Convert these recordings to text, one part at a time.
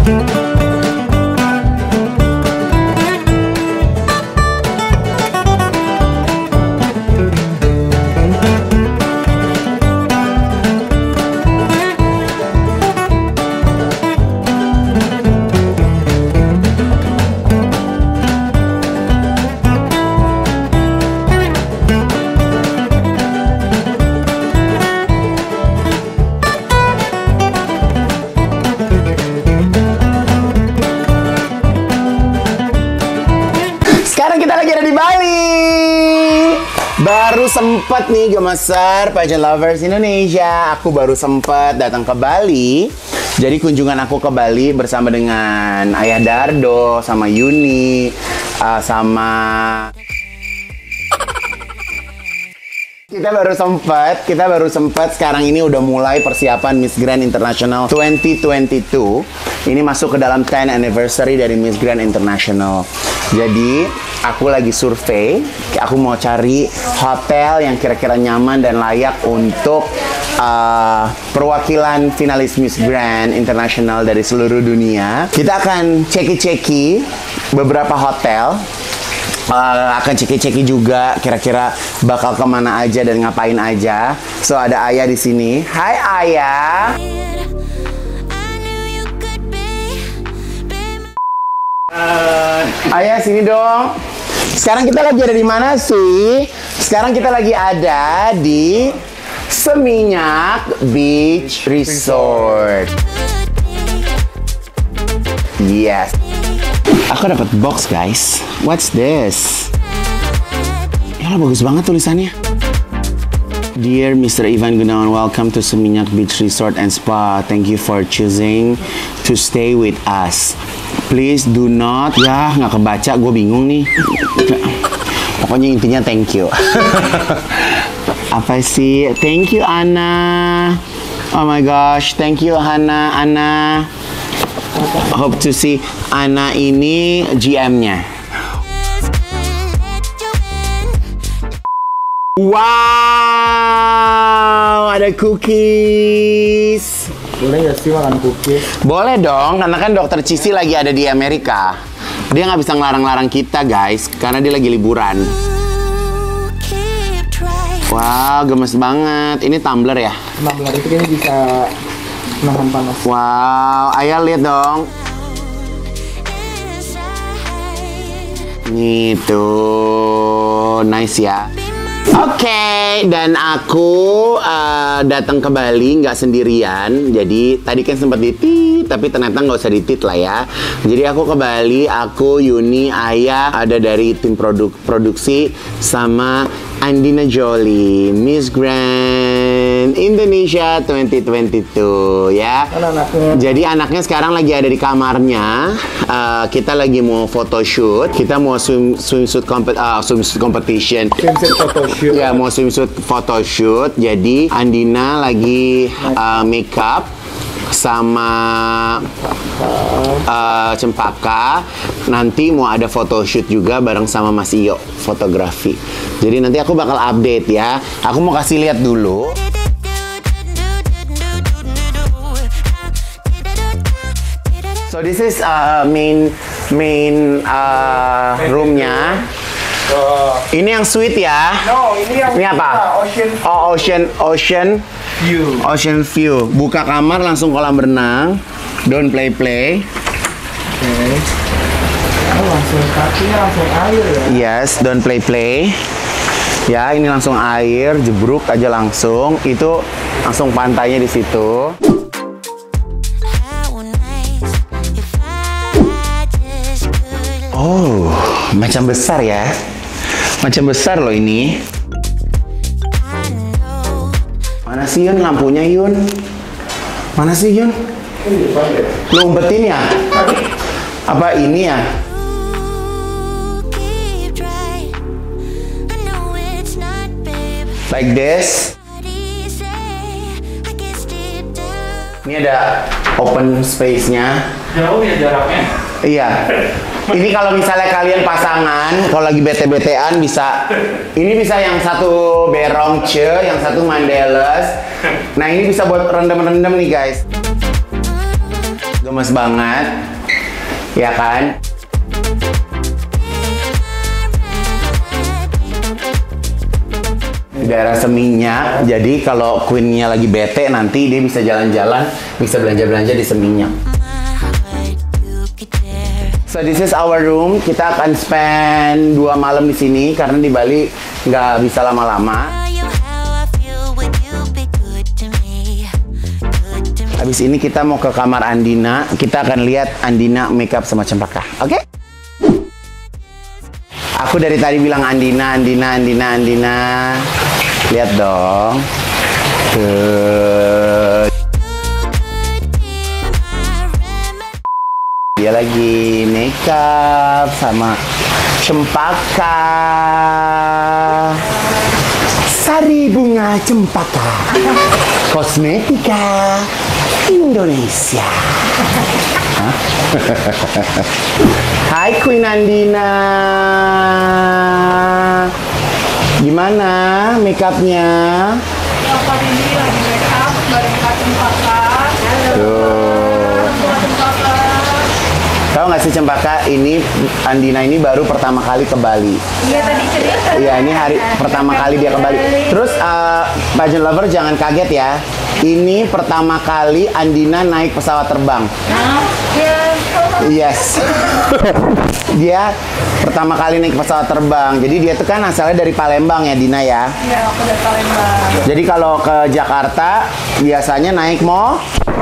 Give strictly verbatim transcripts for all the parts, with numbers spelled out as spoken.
Baru sempet nih Gemeser Pageant Lovers Indonesia, aku baru sempet datang ke Bali. Jadi kunjungan aku ke Bali bersama dengan Ayah Dardo, sama Yuni, uh, sama kita baru sempet, kita baru sempet sekarang ini udah mulai persiapan Miss Grand International dua ribu dua puluh dua. Ini masuk ke dalam tenth anniversary dari Miss Grand International. Jadi aku lagi survei, aku mau cari hotel yang kira-kira nyaman dan layak untuk uh, perwakilan finalis Miss Grand International dari seluruh dunia. Kita akan ceki-ceki beberapa hotel. Uh, akan ceki-ceki juga kira-kira bakal kemana aja dan ngapain aja. So ada Ayah di sini. Hai Ayah. Uh, Ayah sini dong. Sekarang kita lagi ada di mana sih? Sekarang kita lagi ada di Seminyak Beach Resort. Yes. Aku dapat box guys. What's this? Ya bagus banget tulisannya. Dear Mister Ivan Gunawan, welcome to Seminyak Beach Resort and Spa. Thank you for choosing to stay with us. Please do not, ya nggak kebaca, gue bingung nih. Pokoknya intinya thank you. Apa sih? Thank you Anna. Oh my gosh, thank you Hana, Anna. Hope to see Anna ini G M-nya. Wow, ada cookies. Boleh nggak sih makan cookies? Boleh dong, karena kan dokter Cici lagi ada di Amerika. Dia nggak bisa ngelarang-larang kita guys, karena dia lagi liburan. Wow, gemes banget. Ini tumbler ya? Tumbler itu kayaknya bisa nahan panas. Wow, Ayah lihat dong. Nih tuh, nice ya. Oke, okay, dan aku uh, datang ke Bali nggak sendirian. Jadi tadi kan sempat ditit, tapi ternyata nggak usah ditit lah ya. Jadi aku ke Bali, aku, Yuni, Ayah, ada dari tim produk produksi sama Andina Jolie, Miss Grand Indonesia dua ribu dua puluh dua ya. Anak-anaknya. Jadi anaknya sekarang lagi ada di kamarnya. Uh, kita lagi mau photoshoot. Kita mau swim swimsuit kompet uh, swimsuit competition. Swimsuit photoshoot. Ya mau swimsuit photoshoot. Jadi Andina lagi uh, makeup sama uh, Cempaka. Nanti mau ada photoshoot juga bareng sama Mas Iyo fotografi. Jadi nanti aku bakal update ya. Aku mau kasih lihat dulu. So this is uh, main main uh, roomnya. Oh. Ini yang suite ya. No, ini yang ini apa? Ocean. Oh, ocean ocean view. Ocean view. Buka kamar langsung kolam renang. Don't play play. Oke. Okay. Oh, langsung kakinya langsung air ya. Yes, don't play play. Ya, ini langsung air, jebruk aja langsung. Itu langsung pantainya di situ. Oh, macam besar ya. Macam besar loh ini. Mana sih Yun lampunya Yun? Mana sih Yun? Lo umpetin ya? Apa ini ya? Like this. Ini ada open space-nya. Jauh ya jaraknya? Iya. Ini kalau misalnya kalian pasangan, kalau lagi bete-betean bisa. Ini bisa yang satu berong ce, yang satu mandeles. Nah ini bisa buat rendam-rendam nih guys. Gemes banget, ya kan? Di daerah Seminyak, jadi kalau Queen-nya lagi bete nanti dia bisa jalan-jalan, bisa belanja-belanja di Seminyak. So this is our room. Kita akan spend dua malam di sini karena di Bali nggak bisa lama-lama. Habis ini kita mau ke kamar Andina. Kita akan lihat Andina makeup sama Cempaka. Oke? Okay? Aku dari tadi bilang Andina, Andina, Andina, Andina. Lihat dong. Tuh. Dia lagi makeup sama Cempaka. Sari bunga Cempaka. Kosmetika Indonesia. Hah? Hai Queen Andina. Gimana makeupnya? Bapak ini lagi makeup bareng Kak Cempaka. Tuh. Tahu nggak sih Cempaka, ini Andina ini baru pertama kali ke Bali. Iya tadi cerita. Iya, ini hari pertama kali dia ke Bali. Terus uh, pageant lover jangan kaget ya. Ini pertama kali Andina naik pesawat terbang. Yes. Dia pertama kali naik pesawat terbang. Jadi dia tuh kan asalnya dari Palembang ya Dina ya. Iya, aku dari Palembang. Jadi kalau ke Jakarta biasanya naik mo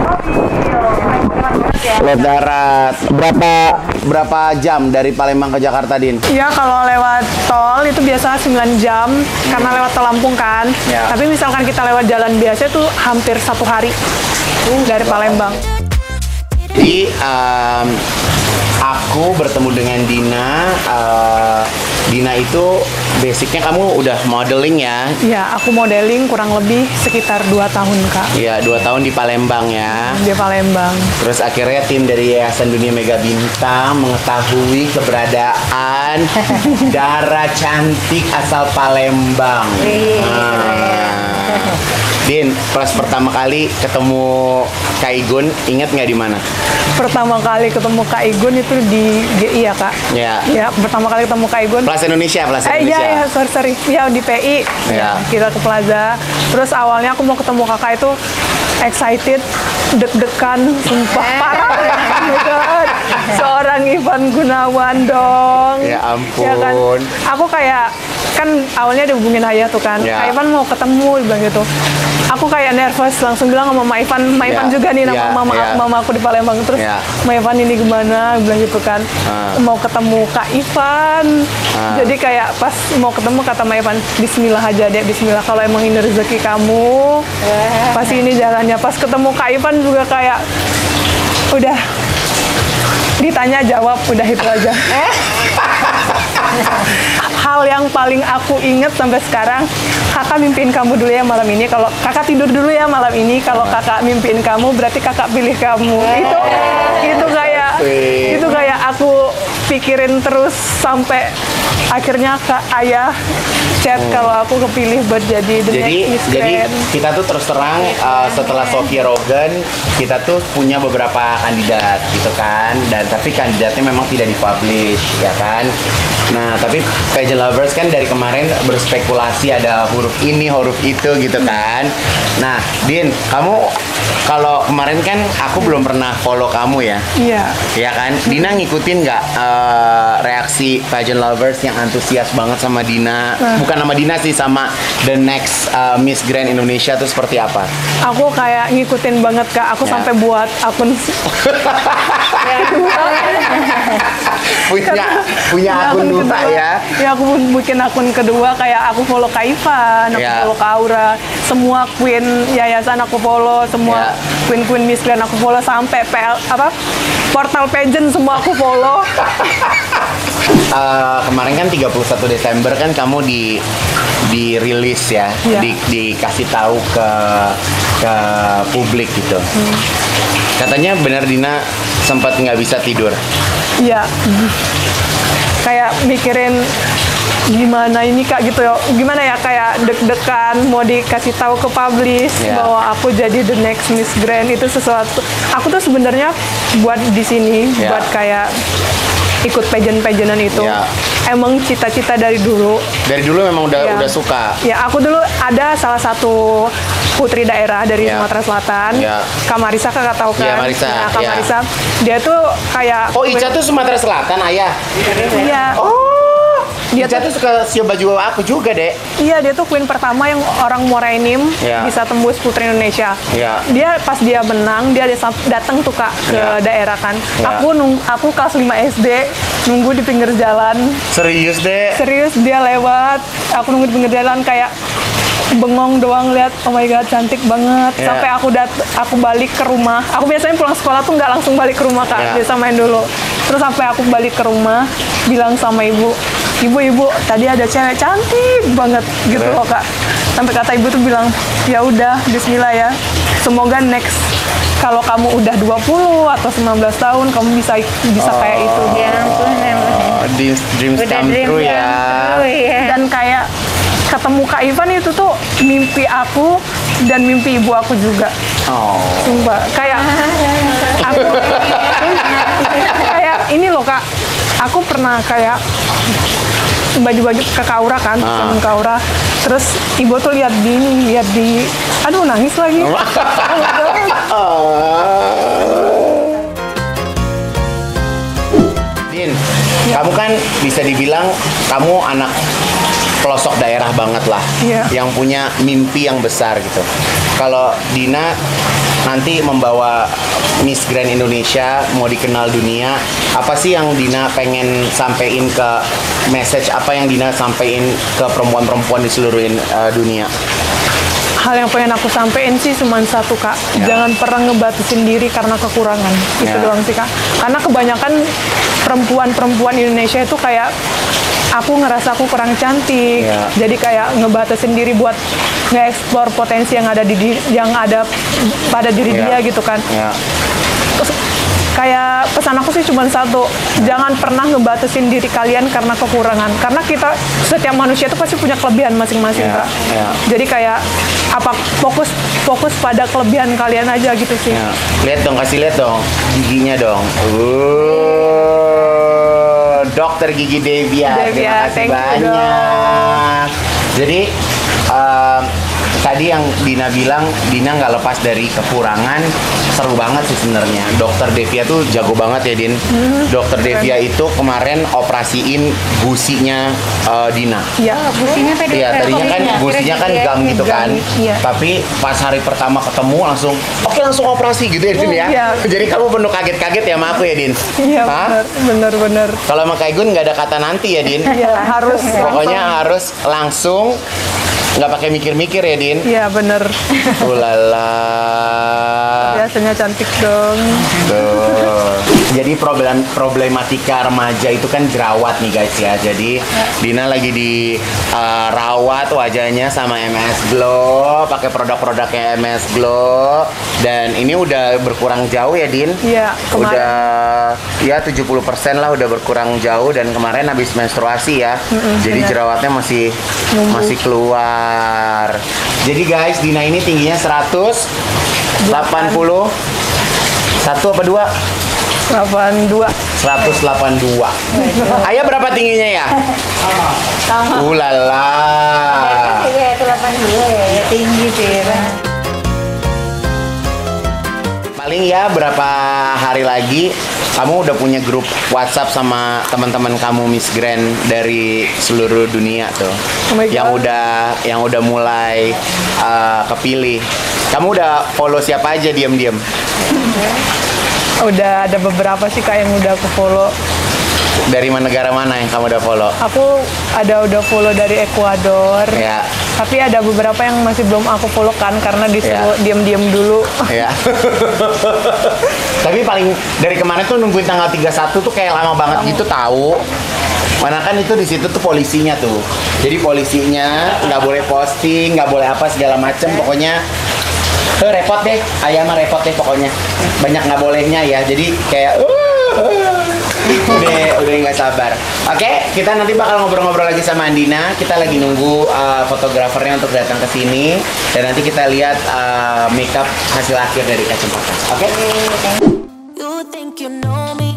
lewat darat. Berapa berapa jam dari Palembang ke Jakarta, Din? Iya, kalau lewat tol itu biasa sembilan jam karena lewat tol Lampung kan. Ya. Tapi misalkan kita lewat jalan biasa itu hampir satu hari dari Palembang. Jadi um, aku bertemu dengan Dina. Uh, Dina itu basicnya kamu udah modeling ya? Iya, aku modeling kurang lebih sekitar dua tahun Kak. Iya, dua tahun di Palembang ya. Di Palembang. Terus akhirnya tim dari Yayasan Dunia Mega Bintang mengetahui keberadaan Dara cantik asal Palembang. Nah. Din, pas pertama kali ketemu Kak Igun, inget nggak di mana? Pertama kali ketemu Kak Igun itu di G I ya Kak? Ya. Ya, pertama kali ketemu Kak Igun. Plaza Indonesia, Plaza Eh, Indonesia. iya, iya, sorry, sorry. Ya, di P I. Ya. Kita ke Plaza. Terus awalnya aku mau ketemu kakak itu excited, deg-degan, sumpah parah. Gitu. Seorang Ivan Gunawan dong. Ya ampun. Ya kan? Aku kayak, kan awalnya dihubungin Ayah tuh kan. Ya. Kak Ivan mau ketemu, dia bilang gitu. Aku kayak nervous, langsung bilang sama Mama Ivan, Mama Ivan Ya. juga nih nama Ya, mama, ya. mama aku di Palembang. Terus Ya. Mama Ivan ini gimana, bilang gitu kan. Ah. Mau ketemu Kak Ivan. Ah. Jadi kayak pas mau ketemu kata Mama Ivan, Bismillah aja deh, Bismillah kalau emang ini rezeki kamu. Pasti ini jalannya. Pas ketemu Kak Ivan juga kayak udah ditanya jawab, udah itu aja. Hal yang paling aku inget sampai sekarang, kakak mimpiin kamu dulu ya malam ini. Kalau kakak tidur dulu ya malam ini. Kalau kakak mimpiin kamu, berarti kakak pilih kamu. Itu, itu kayak, Wih. itu kayak aku pikirin terus sampai akhirnya Kak Ayah chat kalau aku kepilih buat jadi the Jadi, next Miss jadi Grand. kita tuh terus terang uh, setelah Sophia Rogan, kita tuh punya beberapa kandidat gitu kan, dan tapi kandidatnya memang tidak dipublish ya kan. Nah, tapi pageant lovers kan dari kemarin berspekulasi ada huruf ini, huruf itu gitu kan. Nah, Din, kamu kalau kemarin kan aku belum pernah follow kamu ya. Iya. Ya kan, Dina ngikutin nggak uh, reaksi pageant lovers yang antusias banget sama Dina? Nah. Bukan sama Dina sih, sama the next uh, Miss Grand Indonesia tuh seperti apa? Aku kayak ngikutin banget Kak. Aku Ya. sampai buat akun punya punya akun duta ya? Ya aku bikin akun kedua kayak aku follow Kak Ivan, aku Ya. follow Kak Aura, semua queen yayasan aku follow, semua Ya. queen-queen Miss Grand aku follow sampai P L apa portal pageant semua aku follow. Uh, kemarin kan tiga puluh satu Desember kan kamu di dirilis ya, Iya. di, dikasih tahu ke ke publik gitu. Hmm. Katanya benar Dina sempat nggak bisa tidur. Iya. Kayak mikirin gimana ini Kak gitu ya, gimana ya kayak deg-degan mau dikasih tahu ke publish Yeah. bahwa aku jadi the next Miss Grand itu sesuatu. Aku tuh sebenarnya buat di sini Yeah. buat kayak ikut pageant-pageantan itu. Yeah. Emang cita-cita dari dulu. Dari dulu memang udah Ya. udah suka. Ya, aku dulu ada salah satu putri daerah dari Ya. Sumatera Selatan. Ya. Kak Marisa Kakak tahu kan? Ya, Marisa, Nah, Kak ya. Marisa. Dia tuh kayak Oh, Ica tuh Sumatera Selatan, Ayah. Iya. Oh. Dia Ica tuh suka siap baju aku juga, Dek. Iya, dia tuh queen pertama yang orang Morainim Ya. bisa tembus Putri Indonesia. Ya. Dia pas dia menang, dia ada- datang tuh Kak ke Ya. daerah kan. Ya. Aku nung, aku kelas lima S D nunggu di pinggir jalan. Serius, Dek. Serius dia lewat, aku nunggu di pinggir jalan kayak bengong doang lihat, oh my god cantik banget. Ya. Sampai aku dat aku balik ke rumah. Aku biasanya pulang sekolah tuh nggak langsung balik ke rumah Kak, Ya. biasa main dulu. Terus sampai aku balik ke rumah bilang sama ibu, ibu ibu tadi ada cewek cantik banget gitu Ya. loh Kak. Sampai kata ibu tuh bilang, ya udah Bismillah ya. Semoga next kalau kamu udah dua puluh atau sembilan belas tahun kamu bisa bisa kayak itu. Ya ampun, emang. Oh, dreams, dreams Udah come dream true come ya. true, ya. Dan kayak ketemu Kak Ivan itu tuh mimpi aku dan mimpi ibu aku juga. Oh. Sumpah, kayak aku kayak ini loh Kak. Aku pernah kayak baju-baju ke Kaura kan, Ah. sama Kaura. Terus ibu tuh lihat di ini, lihat di, aduh nangis lagi. Din, kamu kan bisa dibilang kamu anak pelosok daerah banget lah, Iya. yang punya mimpi yang besar gitu. Kalau Dina nanti membawa Miss Grand Indonesia, mau dikenal dunia, apa sih yang Dina pengen sampein ke message apa yang Dina sampein ke perempuan-perempuan di seluruh uh, dunia? Hal yang pengen aku sampein sih cuma satu Kak, Ya. jangan pernah ngebatasin diri karena kekurangan. Itu Ya. doang sih Kak. Karena kebanyakan perempuan-perempuan Indonesia itu kayak aku ngerasa aku kurang cantik, Ya. jadi kayak ngebatasin diri buat nge-explore potensi yang ada di di- yang ada pada diri Ya. dia gitu kan. Ya. Terus, kayak pesan aku sih cuma satu, jangan pernah ngebatasin diri kalian karena kekurangan. Karena kita setiap manusia itu pasti punya kelebihan masing-masing Ya, Kak. ya. Jadi kayak apa fokus fokus pada kelebihan kalian aja gitu sih. Ya. Lihat dong, kasih lihat dong giginya dong. Uh, Dokter Gigi Devia, Devia, terima kasih thank you, banyak. Jadi um, tadi yang Dina bilang, Dina nggak lepas dari kekurangan. Seru banget sih sebenarnya. Dokter Devia tuh jago banget ya, Din. Hmm. Dokter Devia itu kemarin operasiin gusinya uh, Dina. Iya. Businya tadi Iya, tadinya kan gusinya kan gam gitu kan. Iya. Tapi pas hari pertama ketemu langsung, oke langsung operasi gitu ya, Din ya. Iya. Jadi kamu penuh kaget-kaget ya sama aku ya, Din? Iya Hah? benar, benar benar. Kalau sama Kak Igun nggak ada kata nanti ya, Din? Iya harus. Pokoknya langsung. harus langsung, nggak pakai mikir-mikir ya, Din? Iya benar. Ulala. Biasanya cantik dong. Tuh. Jadi problem problematika remaja itu kan jerawat nih guys ya. Jadi Dina lagi di uh, rawat wajahnya sama M S Glow, pakai produk-produknya M S Glow, dan ini udah berkurang jauh ya, Din? Iya, kemarin. Udah ya tujuh puluh persen lah udah berkurang jauh, dan kemarin habis menstruasi ya. Jadi benar. jerawatnya masih masih keluar. Jadi guys, Dina ini tingginya seratus delapan puluh satu apa dua? delapan dua. seratus delapan puluh dua. Ayah berapa tingginya ya? Sama. Ulala. Iya, itu delapan dua ya, tinggi sih. Ya. Paling ya berapa hari lagi kamu udah punya grup WhatsApp sama teman-teman kamu Miss Grand dari seluruh dunia tuh. Oh my God. Yang udah yang udah mulai uh, kepilih. Kamu udah follow siapa aja diam-diam? Udah ada beberapa sih Kak yang udah aku follow. Dari mana negara mana yang kamu udah follow? Aku ada udah follow dari Ekuador. Ya. Tapi ada beberapa yang masih belum aku follow kan karena disuruh Ya. diam-diam dulu. Ya. Tapi paling dari kemarin tuh nungguin tanggal tiga puluh satu tuh kayak lama banget gitu tahu. Mana kan itu di situ tuh polisinya tuh. Jadi polisinya nggak boleh posting, nggak boleh apa segala macem. Pokoknya eh, repot deh. Ayah mah repot deh pokoknya. Banyak nggak bolehnya ya. Jadi kayak uh, udah udah nggak sabar. Oke, kita nanti bakal ngobrol-ngobrol lagi sama Andina. Kita lagi nunggu uh, fotografernya untuk datang ke sini dan nanti kita lihat uh, makeup hasil akhir dari Kacempaka. Oke? You think you know me?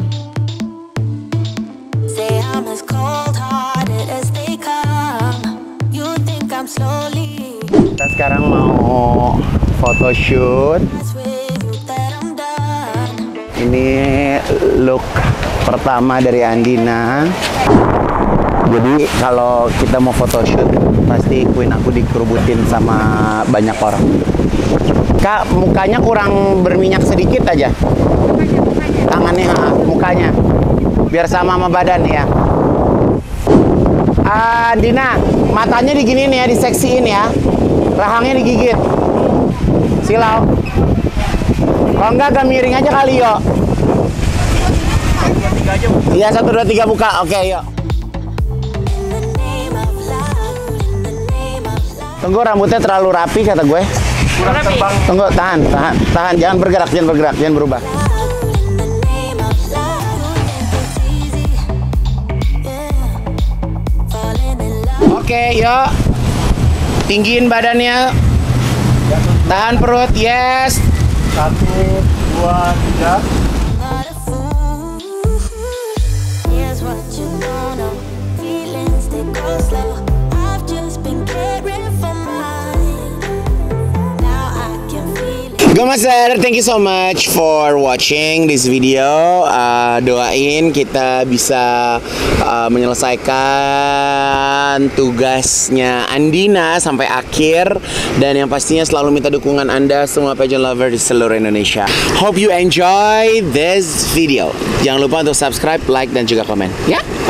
Say I'm as cold-hearted as they come. You think I'm slowly. Kita sekarang mau photoshoot. That's with you that I'm done. Ini look pertama dari Andina. Jadi kalau kita mau photoshoot pasti queen aku dikerubutin sama banyak orang. Kak, mukanya kurang berminyak sedikit aja. Tangannya, ha, mukanya. Biar sama sama badan ya. Andina, matanya diginiin ya, diseksiin ya. Rahangnya digigit. Silau. Kalau enggak agak miring aja kali, yuk. Iya, satu, dua, tiga buka. Oke, yuk. Tunggu, rambutnya terlalu rapi kata gue. Kurang terbang. Tunggu, tahan, tahan, tahan. Jangan bergerak, jangan bergerak, jangan berubah. Oke, yuk. Tinggiin badannya. Tahan perut, yes. Satu, dua, tiga. Not a fool. Here's what you don't know. Feelings they go slow. I've just been caring for mine. Now I can feel it. Gomaster, thank you so much for watching this video. Uh, doain kita bisa uh, menyelesaikan tugasnya Andina sampai akhir. Dan yang pastinya selalu minta dukungan Anda semua pageant lover di seluruh Indonesia. Hope you enjoy this video. Jangan lupa untuk subscribe, like, dan juga komen. Ya?